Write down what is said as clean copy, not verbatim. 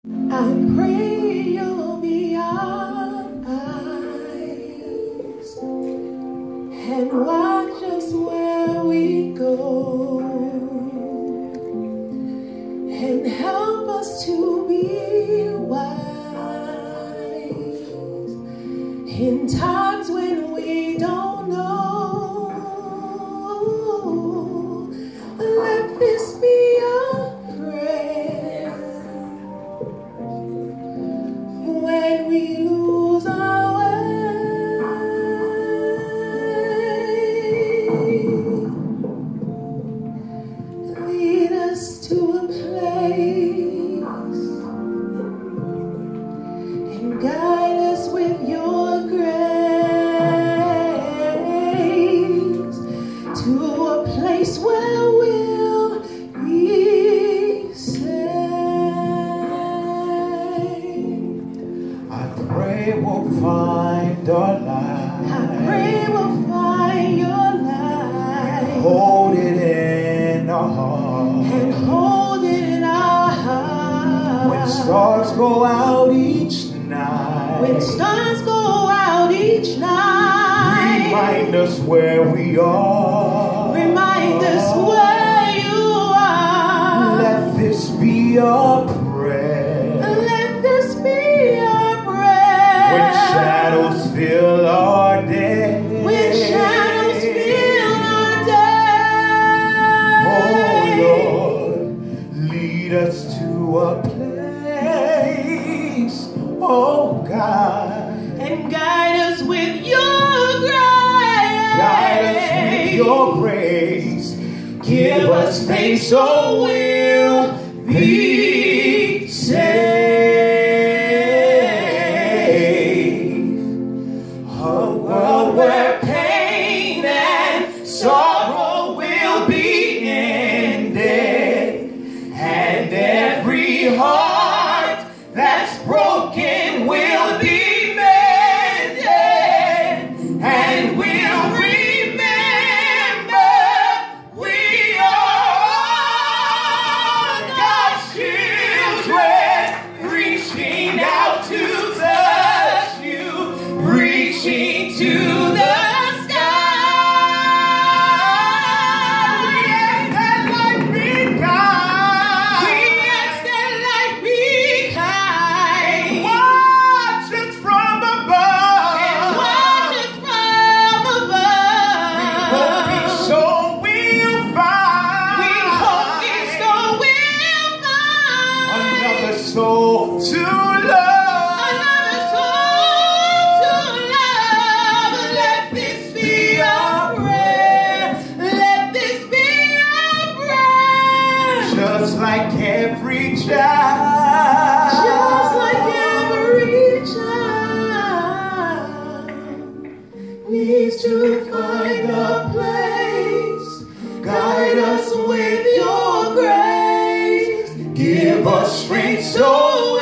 I pray you'll be our eyes and watch us where we go, and help us to be wise in times when we don't know. Let this be our prayer when we lose our way. Lead us to a place and guide us with your grace to a place where we'll be saved. I pray we'll find our light. I pray we'll find your light. Hold it in our heart. And hold it in our heart. When stars go out each night. When stars go out each night. Remind us where we are. Remind us where you are. Let this be our prayer. Let this be our prayer. When shadows fill our day. When shadows fill our day. Oh Lord, lead us to a place, oh God. And guide us with your grace. Guide us with your grace. Give us faith so we'll be saved. A world where pain and sorrow will be ended, and every heart that's broken will be mended, and we'll remember we are God's children, reaching out to touch you, reaching to the sky. We ask that light be kind. We ask that light be kind. Watch us from above. And watch us from above. We hope each soul will find. We hope each soul will find. Another soul to love. Another soul to love. Let this be our prayer. Let this be our prayer. Just like every child. Just like every child needs to find a place. Guide us with your grace. Give us strength so